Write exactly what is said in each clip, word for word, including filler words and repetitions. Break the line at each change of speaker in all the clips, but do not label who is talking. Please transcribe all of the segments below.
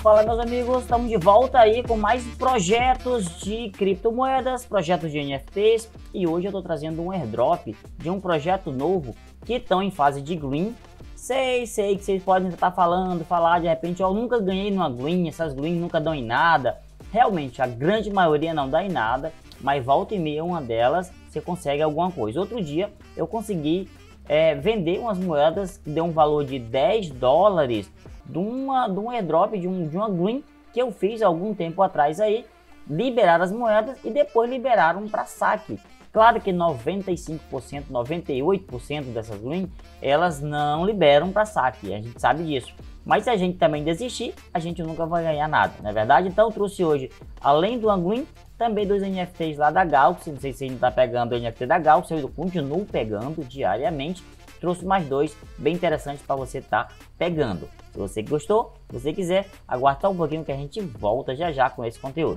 Fala, meus amigos, estamos de volta aí com mais projetos de criptomoedas, projetos de N F Ts, e hoje eu estou trazendo um airdrop de um projeto novo que estão em fase de green. Sei, sei que vocês podem estar falando, falar de repente, eu nunca ganhei numa green, essas greens nunca dão em nada. Realmente, a grande maioria não dá em nada, mas volta e meia uma delas você consegue alguma coisa. Outro dia eu consegui é, vender umas moedas que deu um valor de dez dólares de, uma, de um airdrop, de, um, de uma green que eu fiz algum tempo atrás aí. Liberaram as moedas e depois liberaram para saque. Claro que noventa e cinco por cento, noventa e oito por cento dessas green, elas não liberam para saque, a gente sabe disso. Mas se a gente também desistir, a gente nunca vai ganhar nada, não é verdade? Então eu trouxe hoje, além do green, também dois N F Ts lá da Galaxy. Não sei se ainda está pegando o N F T da Galaxy, eu continuo pegando diariamente. Trouxe mais dois bem interessantes para você estar tá pegando. Se você gostou, se você quiser, aguarda um pouquinho que a gente volta já já com esse conteúdo.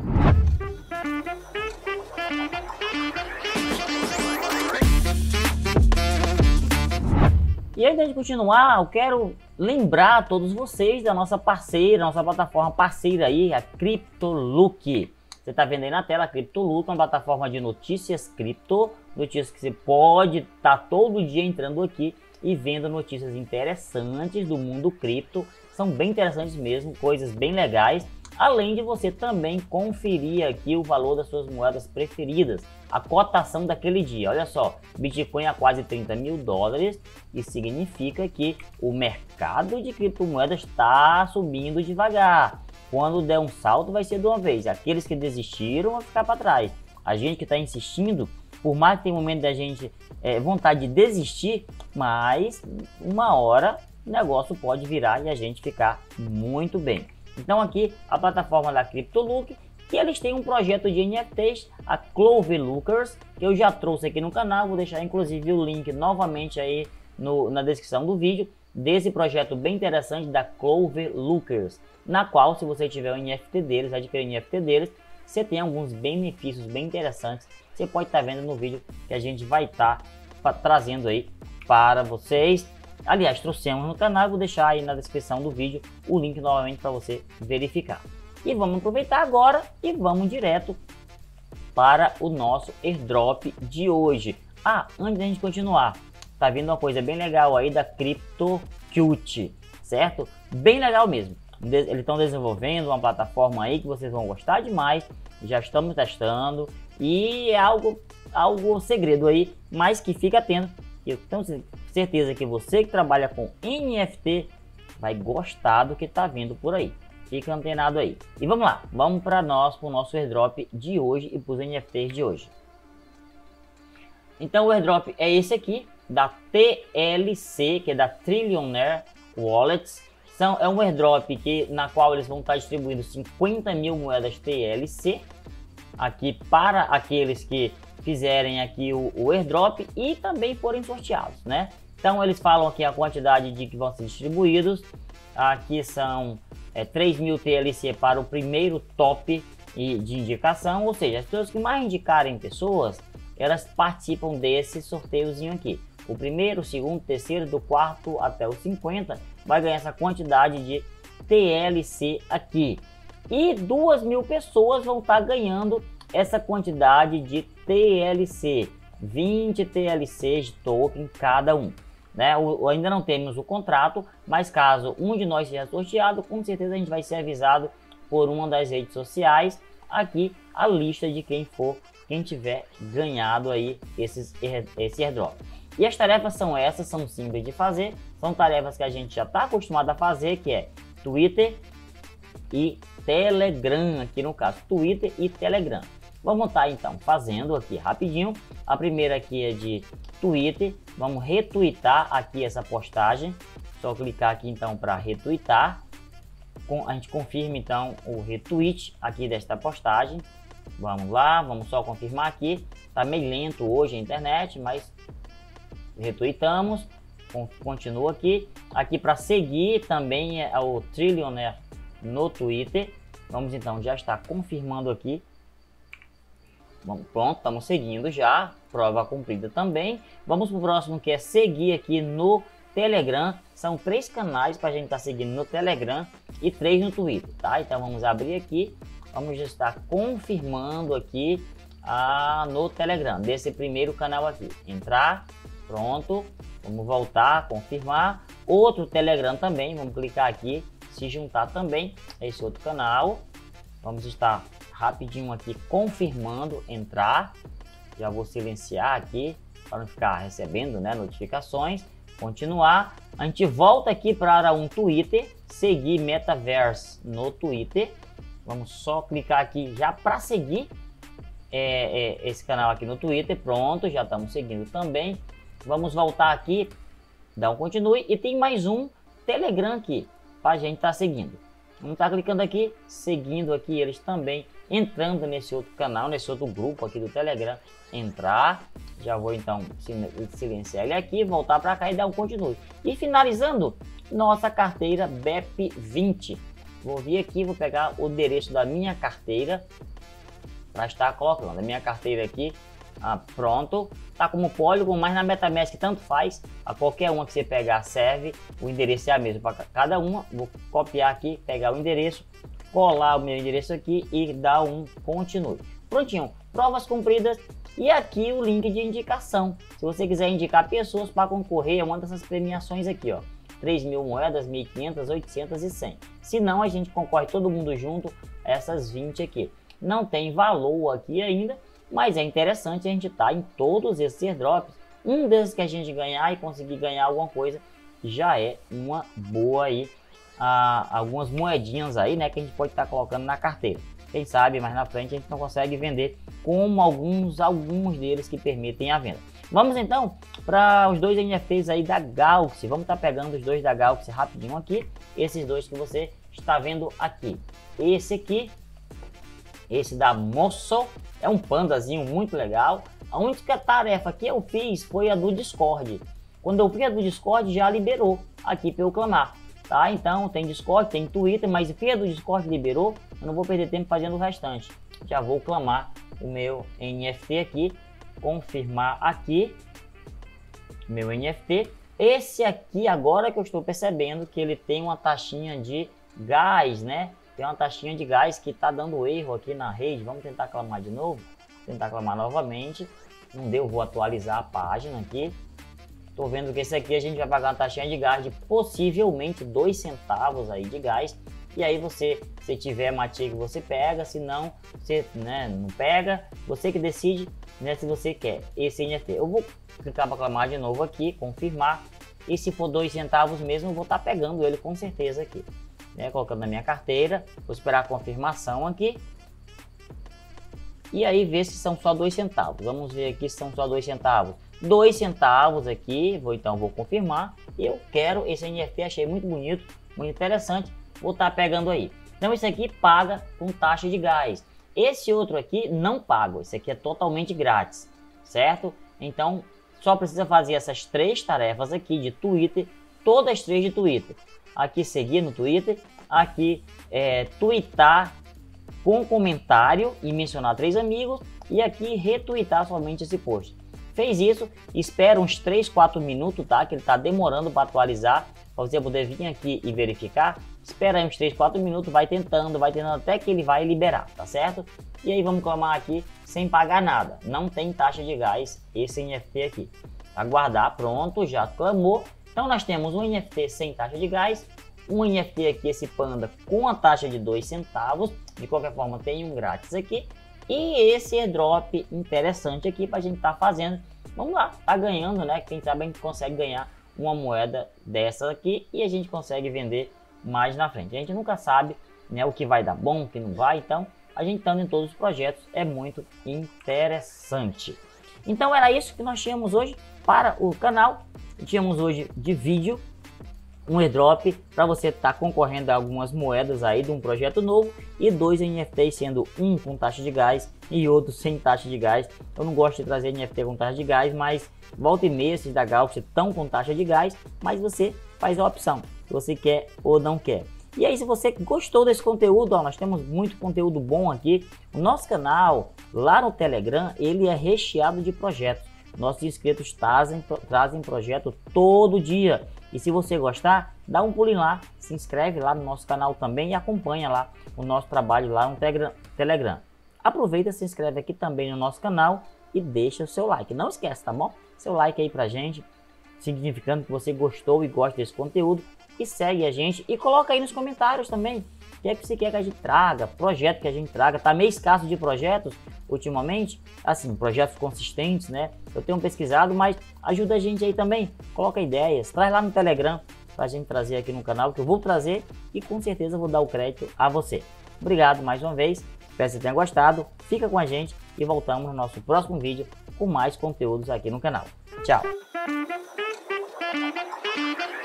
E antes de continuar, eu quero lembrar a todos vocês da nossa parceira, nossa plataforma parceira aí, a CryptoLook. Você está vendo aí na tela, a CryptoLook é uma plataforma de notícias cripto, notícias que você pode estar tá todo dia entrando aqui e vendo notícias interessantes do mundo cripto. São bem interessantes mesmo, coisas bem legais. Além de você também conferir aqui o valor das suas moedas preferidas, a cotação daquele dia. Olha só, Bitcoin a quase trinta mil dólares, isso significa que o mercado de criptomoedas está subindo devagar. Quando der um salto vai ser de uma vez, aqueles que desistiram vão ficar para trás. A gente que está insistindo, por mais que tenha um momento da gente é, vontade de desistir, mas uma hora o negócio pode virar e a gente ficar muito bem. Então aqui a plataforma da CryptoLook, que eles têm um projeto de N F Ts, a Cloverlookers, que eu já trouxe aqui no canal. Vou deixar inclusive o link novamente aí no, na descrição do vídeo, desse projeto bem interessante da Cloverlookers, na qual, se você tiver o N F T deles, adquirir o N F T deles, você tem alguns benefícios bem interessantes. Você pode estar vendo no vídeo que a gente vai estar tá trazendo aí para vocês. Aliás, trouxemos no canal, vou deixar aí na descrição do vídeo o link novamente para você verificar. E vamos aproveitar agora e vamos direto para o nosso airdrop de hoje. Ah, antes da gente continuar, tá vindo uma coisa bem legal aí da CryptoQt, certo? Bem legal mesmo. Eles estão desenvolvendo uma plataforma aí que vocês vão gostar demais. Já estamos testando e é algo, algo segredo aí, mas que fica atento. Eu tenho certeza que você que trabalha com N F T vai gostar do que está vindo por aí. Fica antenado aí. E vamos lá, vamos para nós, para o nosso airdrop de hoje e para os N F Ts de hoje. Então o airdrop é esse aqui, da T L C, que é da Trillionaire Wallets. São, é um airdrop que, na qual eles vão estar distribuindo cinquenta mil moedas T L C aqui para aqueles que fizerem aqui o, o airdrop e também forem sorteados, né? Então eles falam aqui a quantidade de que vão ser distribuídos. Aqui são é, três mil T L C para o primeiro top de indicação, ou seja, as pessoas que mais indicarem pessoas, elas participam desse sorteiozinho aqui. O primeiro, o segundo, o terceiro, do quarto até o cinquenta vai ganhar essa quantidade de T L C aqui. E duas mil pessoas vão estar ganhando essa quantidade de T L C, vinte T L Cs de token cada um, né? O, ainda não temos o contrato, mas caso um de nós seja sorteado, com certeza a gente vai ser avisado por uma das redes sociais aqui a lista de quem for, quem tiver ganhado aí esses, esse airdrop. E as tarefas são essas, são simples de fazer, são tarefas que a gente já está acostumado a fazer, que é Twitter e Telegram, aqui no caso, Twitter e Telegram. Vamos estar então fazendo aqui rapidinho. A primeira aqui é de Twitter. Vamos retweetar aqui essa postagem. Só clicar aqui então para retweetar. A gente confirma então o retweet aqui desta postagem. Vamos lá, vamos só confirmar aqui. Tá meio lento hoje a internet, mas retweetamos. Continua aqui. Aqui para seguir também é o Trillionaire no Twitter. Vamos então já estar confirmando aqui. Bom, pronto, estamos seguindo já, prova cumprida também. Vamos para o próximo, que é seguir aqui no Telegram. São três canais para a gente estar tá seguindo no Telegram e três no Twitter, tá? Então vamos abrir aqui, vamos estar confirmando aqui ah, no Telegram, desse primeiro canal aqui. Entrar, pronto, vamos voltar, confirmar. Outro Telegram também, vamos clicar aqui, se juntar também a esse outro canal. Vamos estar rapidinho aqui confirmando, entrar. Já vou silenciar aqui para não ficar recebendo, né, notificações. Continuar. A gente volta aqui para um Twitter, seguir Metaverse no Twitter. Vamos só clicar aqui já para seguir é, é, esse canal aqui no Twitter. Pronto, já estamos seguindo também. Vamos voltar aqui, dar um continue. E tem mais um Telegram aqui para a gente estar tá seguindo. Vamos estar tá clicando aqui, seguindo aqui eles também, entrando nesse outro canal, nesse outro grupo aqui do Telegram. Entrar, já vou então silenciar ele aqui, voltar para cá e dar um continue. E finalizando, nossa carteira B E P vinte. Vou vir aqui, vou pegar o endereço da minha carteira para estar colocando a minha carteira aqui. Ah, pronto, tá como Polygon, mas na MetaMask tanto faz, a qualquer uma que você pegar serve, o endereço é a mesma para cada uma. Vou copiar aqui, pegar o endereço, colar o meu endereço aqui e dar um continue. Prontinho, provas cumpridas. E aqui o link de indicação, se você quiser indicar pessoas para concorrer a uma dessas premiações aqui, ó, três mil moedas, mil e quinhentas, oitocentas e cem. Se não, a gente concorre todo mundo junto a essas vinte aqui. Não tem valor aqui ainda, mas é interessante a gente estar tá em todos esses airdrops. Um desses que a gente ganhar e conseguir ganhar alguma coisa já é uma boa aí, ah, algumas moedinhas aí, né, que a gente pode estar tá colocando na carteira. Quem sabe mais na frente a gente não consegue vender como alguns, alguns deles que permitem a venda. Vamos então para os dois N F Ts aí da Galaxy. Vamos estar tá pegando os dois da Galaxy rapidinho aqui. Esses dois que você está vendo aqui. Esse aqui, esse da Moço, é um pandazinho muito legal. A única tarefa que eu fiz foi a do Discord. Quando eu fiz a do Discord já liberou aqui para eu clamar. Tá? Então tem Discord, tem Twitter, mas se a do Discord liberou, eu não vou perder tempo fazendo o restante. Já vou clamar o meu N F T aqui, confirmar aqui meu N F T. Esse aqui agora que eu estou percebendo que ele tem uma taxinha de gás, né? Tem uma taxinha de gás que está dando erro aqui na rede. Vamos tentar clamar de novo, tentar clamar novamente. Não deu, vou atualizar a página aqui. Tô vendo que esse aqui a gente vai pagar uma taxinha de gás de possivelmente dois centavos aí de gás. E aí você, se tiver matic, você pega, se não, você, né, não pega. Você que decide, né, se você quer esse N F T. Eu vou clicar para clamar de novo aqui, confirmar. E se for dois centavos mesmo, eu vou estar tá pegando ele com certeza aqui. Né, colocando na minha carteira. Vou esperar a confirmação aqui. E aí ver se são só dois centavos. Vamos ver aqui se são só dois centavos. dois centavos aqui, vou então vou confirmar. Eu quero esse N F T, achei muito bonito, muito interessante, vou estar tá pegando aí. Então esse aqui paga com taxa de gás. Esse outro aqui não paga, esse aqui é totalmente grátis, certo? Então só precisa fazer essas três tarefas aqui de Twitter, todas as três de Twitter. Aqui seguir no Twitter, aqui é, tweetar com comentário e mencionar três amigos e aqui retweetar somente esse post. Fez isso, espera uns três, quatro minutos, tá? Que ele tá demorando para atualizar, para você poder vir aqui e verificar. Espera aí uns três, quatro minutos, vai tentando, vai tentando até que ele vai liberar, tá certo? E aí vamos clamar aqui sem pagar nada. Não tem taxa de gás esse N F T aqui. Aguardar, pronto, já clamou. Então nós temos um N F T sem taxa de gás, um N F T aqui, esse panda com a taxa de dois centavos. De qualquer forma tem um grátis aqui. E esse airdrop interessante aqui para a gente estar tá fazendo. Vamos lá, tá ganhando, né? Quem sabe a gente consegue ganhar uma moeda dessa aqui e a gente consegue vender mais na frente. A gente nunca sabe, né, o que vai dar bom, o que não vai. Então, a gente estando em todos os projetos é muito interessante. Então, era isso que nós tínhamos hoje para o canal. Tínhamos hoje de vídeo um airdrop para você estar tá concorrendo a algumas moedas aí de um projeto novo e dois N F Ts, sendo um com taxa de gás e outro sem taxa de gás. Eu não gosto de trazer N F T com taxa de gás, mas volta e meia esses da Galaxy estão com taxa de gás, mas você faz a opção se você quer ou não quer. E aí, se você gostou desse conteúdo, ó, nós temos muito conteúdo bom aqui. O nosso canal lá no Telegram, ele é recheado de projetos. Nossos inscritos trazem, trazem projeto todo dia. E se você gostar, dá um pulinho lá, se inscreve lá no nosso canal também e acompanha lá o nosso trabalho lá no Telegram. Aproveita, se inscreve aqui também no nosso canal e deixa o seu like. Não esquece, tá bom? Seu like aí pra gente, significando que você gostou e gosta desse conteúdo. E segue a gente e coloca aí nos comentários também o que é que você quer que a gente traga, projeto que a gente traga. Tá meio escasso de projetos ultimamente, assim, projetos consistentes, né? Eu tenho pesquisado, mas ajuda a gente aí também, coloca ideias, traz lá no Telegram pra gente trazer aqui no canal, que eu vou trazer e com certeza vou dar o crédito a você. Obrigado mais uma vez, espero que você tenha gostado, fica com a gente e voltamos no nosso próximo vídeo com mais conteúdos aqui no canal. Tchau!